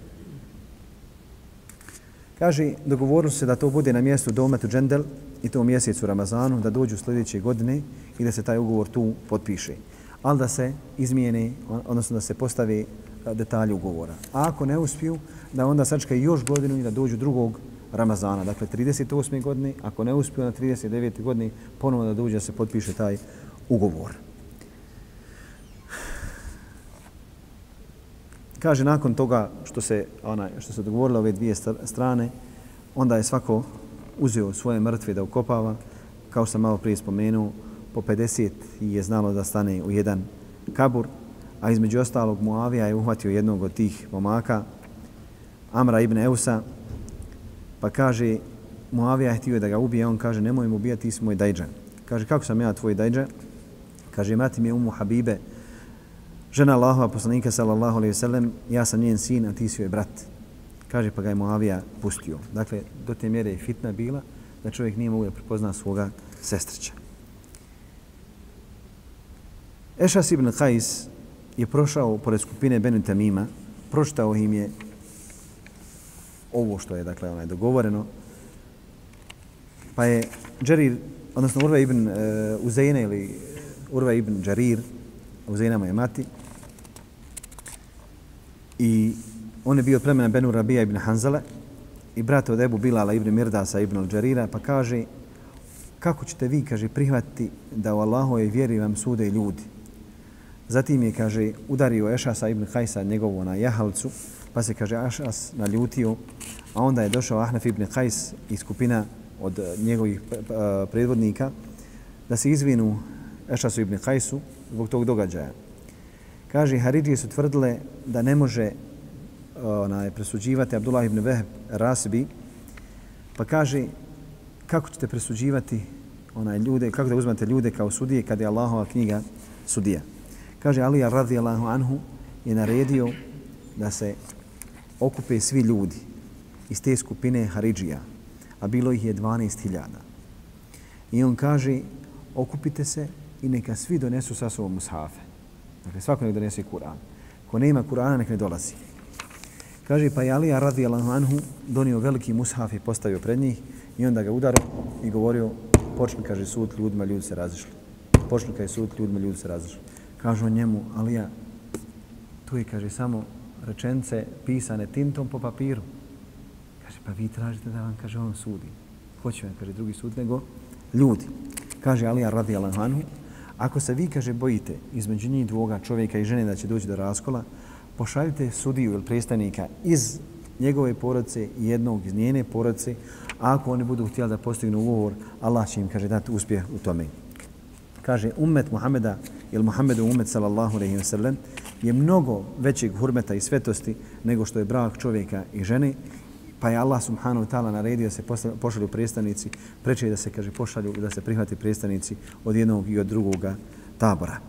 Kaže, dogovorili su se da to bude na mjestu Dometu Džendel i to u mjesecu Ramazanu, da dođu sljedeće godine i da se taj ugovor tu potpiše. Ali da se izmijene, odnosno da se postave detalji ugovora. A ako ne uspiju, da onda sačekaju još godinu i da dođu drugog Ramazana. Dakle, 38. godine, ako ne uspiju na 39. godini, ponovo da dođe da se potpiše taj ugovor. Kaže, nakon toga što se dogovorile ove dvije strane, onda je svako uzeo svoje mrtve da ukopava. Kao što sam malo prije spomenuo, po 50 je znalo da stane u jedan kabur, a između ostalog Muavija je uhvatio jednog od tih momaka, Amra ibn Eusa, pa kaže, Muavija je htio da ga ubije, on kaže, nemoj mu ubijati, ti si moj dajđa. Kaže, kako sam ja tvoj dajđa? Kaže, mati mi je Ummu Habibe, žena Allahova poslanika sallallahu alejhi ve sellem, ja sam njen sin, a ti si joj brat. Kaže, pa ga je Muavija pustio. Dakle, do te mjere je fitna bila da čovjek nije mogu da prepozna svoga sestrića. Ešas ibn Qais je prošao pored skupine Benu Tamima, pročitao im je ovo što je, dakle, dogovoreno, pa je Džerir, odnosno Urva ibn Uzejne ili Urva ibn Džarir, Uzejna mu je mati, i on je bio od plemena Benu Rabija ibn Hanzala i brat od Ebu Bilala ibn Mirdasa ibn Al-Džarira, pa kaže, kako ćete vi, kaže, prihvatiti da u Allahove vjeri vam sude ljudi? Zatim je, kaže, udario Ešasa ibn Qajsa njegovu na jahalcu, pa se, kaže, Ešas naljutio, a onda je došao Ahnaf ibn Qajs i skupina od njegovih predvodnika da se izvinu Ešasu ibn Qajsu zbog tog događaja. Kaže, Haridžije su tvrdile da ne može presuđivati Abdullah ibn Vehb Rasibi, pa kaže, kako ćete presuđivati ljude, kako da uzmete ljude kao sudije kad je Allahova knjiga sudija. Kaže, Alija radijallahu anhu je naredio da se okupe svi ljudi iz te skupine Haridžija, a bilo ih je 12.000. I on kaže, okupite se i neka svi donesu sa sobom mushafe. Dakle, svako nek donese Kur'an. Ko nema Kur'ana, nek ne dolazi. Kaže, pa je Alija radijallahu anhu donio veliki mushaf i postavio pred njih i onda ga udarao i govorio, počni, kaže, sud ljudima, ljudi se razišli. Počni, kaže, sud ljudima, ljudi se razišli. Kažu on njemu, Alija, tu je, kaže, samo rečenice pisane tintom po papiru. Kaže, pa vi tražite da vam, kaže, on sudi. Ko će vam, kaže, drugi sud nego ljudi. Kaže Alija radijallahu anhu, ako se vi, kaže, bojite između njih dvoga čovjeka i žene da će doći do raskola, pošaljite sudiju ili predstavnika iz njegove porodice i jednog iz njene porodice, a ako oni budu htjeli da postignu ugovor, Allah će im, kaže, dati uspjeh u tome. Kaže, ummet Muhameda ili Muhammedu ummet sallallahu alejhi ve sellem je mnogo većeg hurmeta i svetosti nego što je brak čovjeka i žene, pa je Allah subhanahu wa ta'ala naredio da se pošalju predstavnici, preče da se, kaže, pošalju i da se prihvati predstavnici od jednog i od drugoga tabora.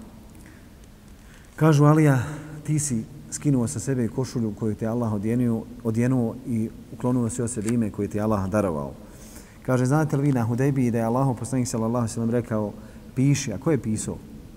Kažu, Alija, ti si skinuo sa sebe košulju koju te Allah odjenuo i uklonuo si od sebe ime koje ti Allah darovao. Kaže, znate li vi na Hudejbiji da je Allahov poslanik sallallahu alejhi ve sellem rekao, piši, a ko je pisao?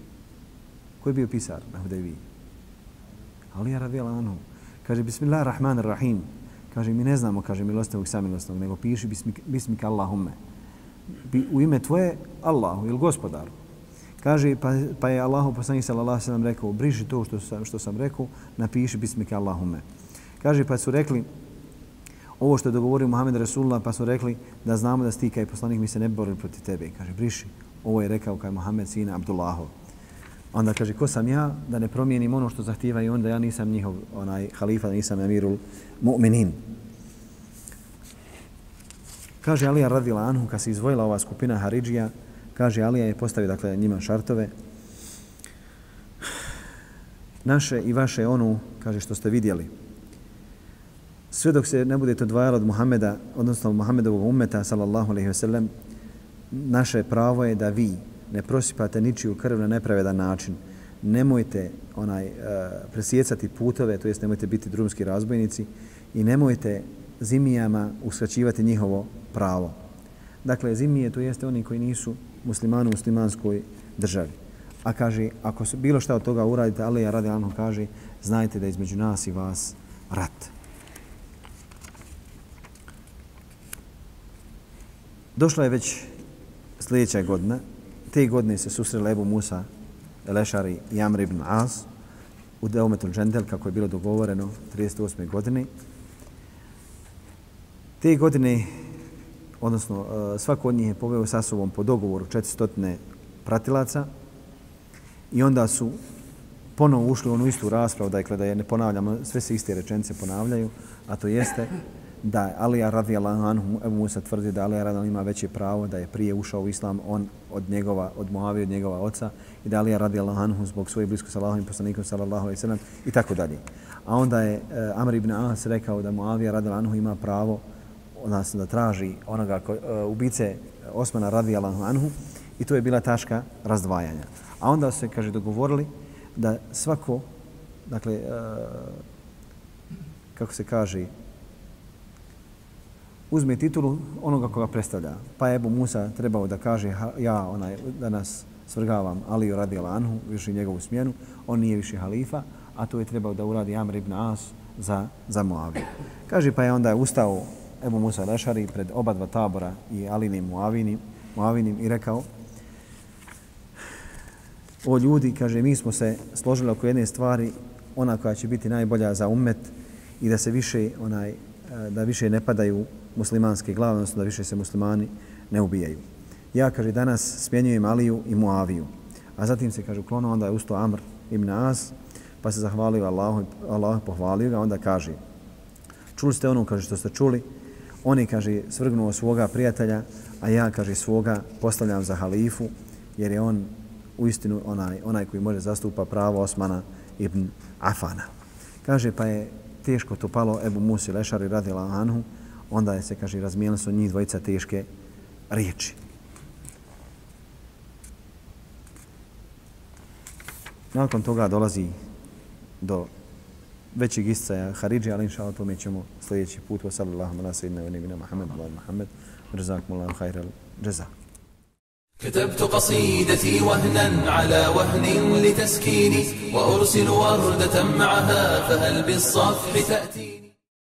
Ko je bio pisar na Hudejbiji? Alija radijallahu anhu. Kaže, Bismillahirrahmanirrahim. Kaže, mi ne znamo, kaže, milostivog samilosnog, nego piši bismika Allahumme. U ime tvoje Allahu ili gospodaru. Kaže, pa je Allahu poslanik sallallahu alejhi ve sellem rekao, briši to što sam rekao, napiši bismika Allahumme. Kaže, pa su rekli, ovo što je dogovorio Muhammed Rasulullah, pa su rekli da znamo da si ti kao poslanik, mi se ne bi borili protiv tebe. Kaže, briši. Ovo je rekao kao Muhammed sina Abdullahov. Onda kaže, ko sam ja da ne promijenim ono što zahtijeva i onda ja nisam njihov halifa, nisam emirul mu'minin. Kaže Alija radijallahu anhu, kad se izvojila ova skupina Haridžija, kaže Alija je postavio dakle njima šartove. Naše i vaše ono, kaže, što ste vidjeli. Sve dok se ne budete odvajali od Muhameda, odnosno od Muhamedovog ummeta, sallallahu alejhi ve sellem, naše pravo je da vi ne prosipate ničiju krv na nepravedan način. Nemojte presjecati putove, to jest nemojte biti drumski razbojnici i nemojte zimijama uskraćivati njihovo pravo. Dakle, zimije to jeste oni koji nisu muslimani u muslimanskoj državi. A kaže, ako bilo šta od toga uradite, Alija radijallahu anhu kaže, znajte da između nas i vas rat. Došla je već sljedeća godina. Te godine se susreli Ebu Musa el-Ešari i Amr ibn As u Deumetul Džendel, kako je bilo dogovoreno 38. godine. Te godine, odnosno svako od njih je poveo sa sobom po dogovoru 400 pratilaca i onda su ponovo ušli u onu istu raspravu, dakle da je ne ponavljamo, sve se iste rečenice ponavljaju, a to jeste da Alija radijallahu anhu, Ebu Musa tvrdi da Alija radijallahu ima veće pravo, da je prije ušao u islam on od Muavije, od njegova oca, i da Alija radijallahu anhu zbog svoje bliskosti s Allahovim poslanikom sallallahu alejhi ve sellem i tako dalje. A onda je Amr ibn As rekao da Muavija radijallahu anhu ima pravo, odnosno da traži onoga ubice Osmana radijallahu anhu, i to je bila tačka razdvajanja. A onda se, kaže, dogovorili da svako, dakle, kako se kaže, uzme titulu onoga koga predstavlja. Pa je Ebu Musa trebao da kaže, ja danas svrgavam Aliju radijallahu anhu, više njegovu smjenu, on nije više halifa, a to je trebao da uradi Amr ibn As za Muaviju. Kaže, pa je onda ustao Ebu Musa el-Ešari pred oba dva tabora, i Alinim Muavinim, i rekao, o ljudi, kaže, mi smo se složili oko jedne stvari, ona koja će biti najbolja za ummet i da se više da više ne padaju muslimanske glave, odnosno da više se muslimani ne ubijaju. Ja, kaže, danas smjenjujem Aliju i Muaviju. A zatim se, kaže, uklonuo, onda je ustao Amr ibn As, pa se zahvalio Allahu, pohvalio ga, onda kaže, čuli ste ono, kaže, što ste čuli, on je, kaže, svrgnuo svoga prijatelja, a ja, kaže, svoga postavljam za halifu, jer je on uistinu onaj koji može zastupa pravo Osmana ibn Afana. Kaže, pa je teško to palo Ebu Musi el-Ešari radijallahu anhu, onda je se, kaže, razmijenili su njih dvojica teške riječi. Nakon toga dolazi do većeg iscaja Haridži, ali inša Allah tome ćemo sljedeći put. Wa sallallahu ala sayyidina wa nabina Muhammad, jazakumullahu khairal jaza. كتبت قصيدتي وهنا على وهن لتسكيني وأرسل وردة معها فهل بالصفح تأتي